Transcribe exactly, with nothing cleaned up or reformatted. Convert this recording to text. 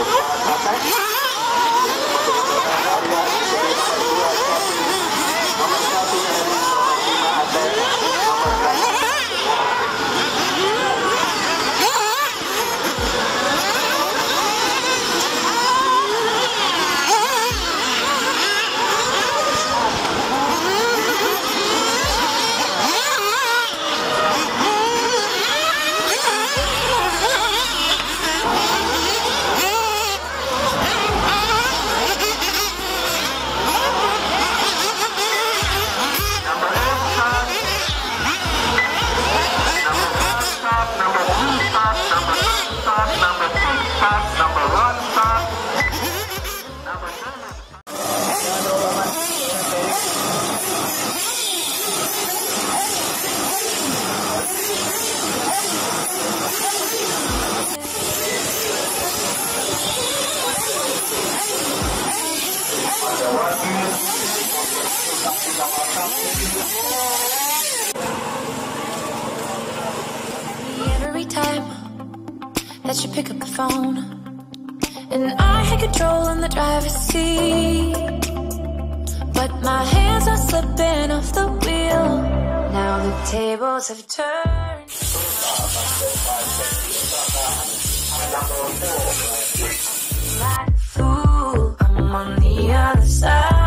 Every time that you pick up the phone, and I had control in the driver's seat, but my hands are slipping off the wheel. Now the tables have turned. Like a fool, I'm on the other side.